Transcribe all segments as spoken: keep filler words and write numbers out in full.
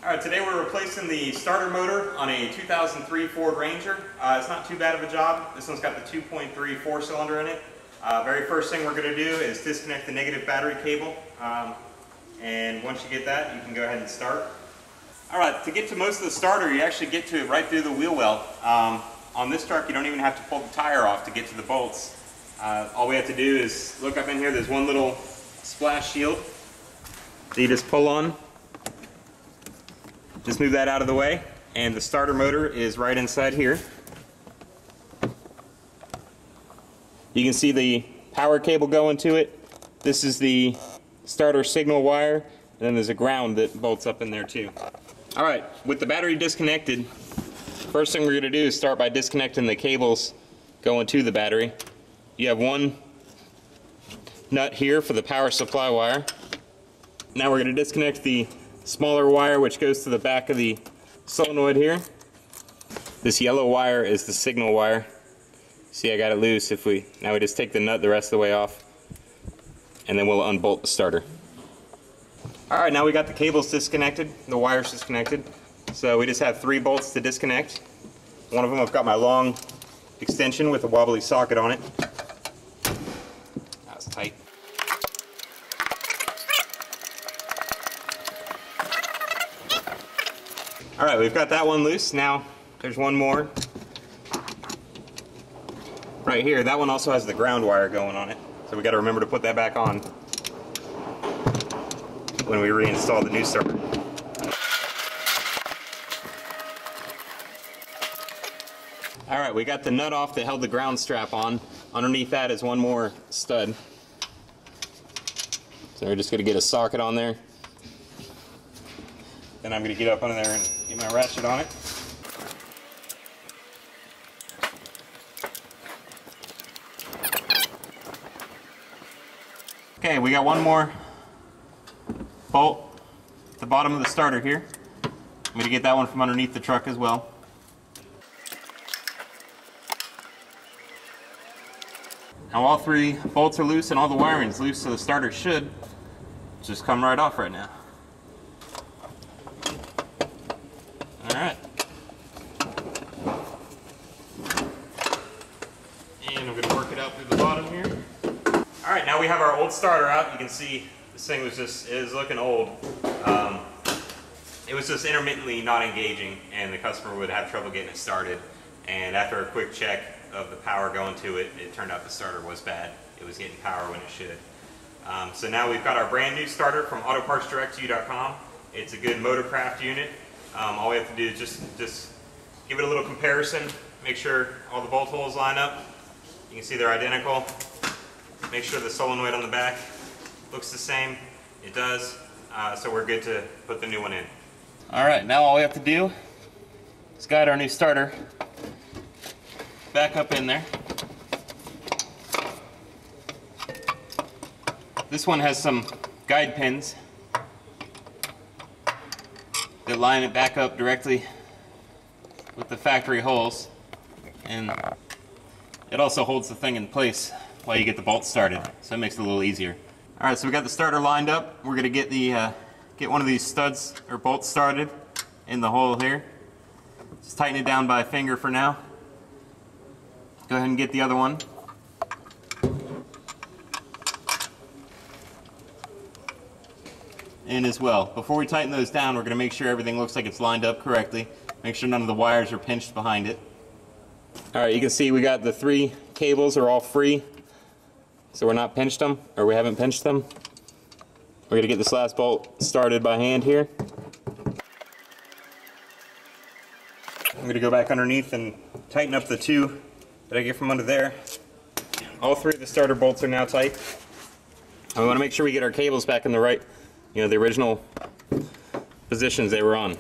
Alright, today we're replacing the starter motor on a two thousand three Ford Ranger. Uh, it's not too bad of a job. This one's got the two point three four cylinder in it. Uh, very first thing we're going to do is disconnect the negative battery cable. Um, and once you get that, you can go ahead and start. Alright, to get to most of the starter, you actually get to it right through the wheel well. Um, on this truck, you don't even have to pull the tire off to get to the bolts. Uh, all we have to do is look up in here. There's one little splash shield that you just pull on. Just move that out of the way, and the starter motor is right inside here. You can see the power cable going to it. This is the starter signal wire, and then there's a ground that bolts up in there too. Alright, with the battery disconnected, first thing we're going to do is start by disconnecting the cables going to the battery. You have one nut here for the power supply wire. Now we're going to disconnect the smaller wire which goes to the back of the solenoid here. This yellow wire is the signal wire. See, I got it loose. If we now we just take the nut the rest of the way off, and then we'll unbolt the starter. Alright, now we got the cables disconnected, the wires disconnected. So we just have three bolts to disconnect. One of them I've got my long extension with a wobbly socket on it. That's tight. Alright, we've got that one loose. Now there's one more right here. That one also has the ground wire going on it, so we got to remember to put that back on when we reinstall the new starter. Alright, we got the nut off that held the ground strap on. Underneath that is one more stud. So we're just going to get a socket on there. Then I'm going to get up under there and get my ratchet on it. Okay, we got one more bolt at the bottom of the starter here. I'm going to get that one from underneath the truck as well. Now all three bolts are loose and all the wiring's loose, so the starter should just come right off right now. Alright. And I'm going to work it out through the bottom here. Alright, now we have our old starter out. You can see this thing was just, it is looking old. Um, it was just intermittently not engaging, and the customer would have trouble getting it started. And after a quick check of the power going to it, it turned out the starter was bad. It was getting power when it should. Um, so now we've got our brand new starter from auto parts direct to you dot com. It's a good Motorcraft unit. Um, all we have to do is just, just give it a little comparison, make sure all the bolt holes line up. You can see they're identical. Make sure the solenoid on the back looks the same. It does. Uh, so we're good to put the new one in. Alright, now all we have to do is guide our new starter back up in there. This one has some guide pins that line it back up directly with the factory holes, and it also holds the thing in place while you get the bolts started, so it makes it a little easier. Alright, so we got the starter lined up. We're going to get the uh, get one of these studs or bolts started in the hole here. Just tighten it down by finger for now. Go ahead and get the other one. In as well. Before we tighten those down, we're going to make sure everything looks like it's lined up correctly. Make sure none of the wires are pinched behind it. Alright, you can see we got the three cables are all free, so we're not pinched them, or we haven't pinched them. We're going to get this last bolt started by hand here. I'm going to go back underneath and tighten up the two that I get from under there. All three of the starter bolts are now tight. And we want to make sure we get our cables back in the right, you know, the original positions they were on.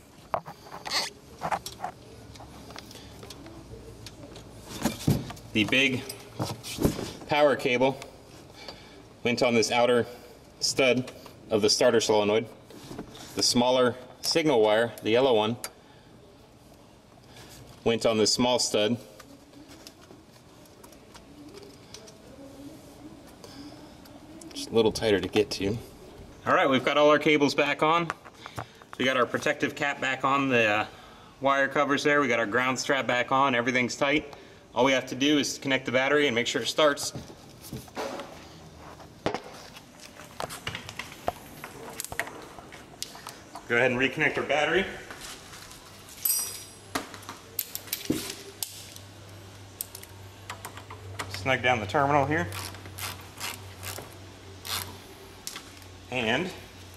The big power cable went on this outer stud of the starter solenoid. The smaller signal wire, the yellow one, went on this small stud. Just a little tighter to get to. Alright, we've got all our cables back on. we got our protective cap back on the uh, wire covers there. We got our ground strap back on. Everything's tight. All we have to do is connect the battery and make sure it starts. Go ahead and reconnect our battery. Snug down the terminal here. And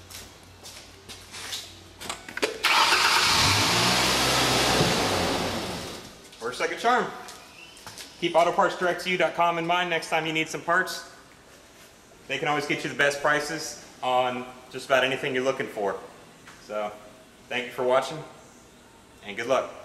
works like a charm. Keep auto parts direct to you dot com in mind next time you need some parts. They can always get you the best prices on just about anything you're looking for. So, thank you for watching, and good luck.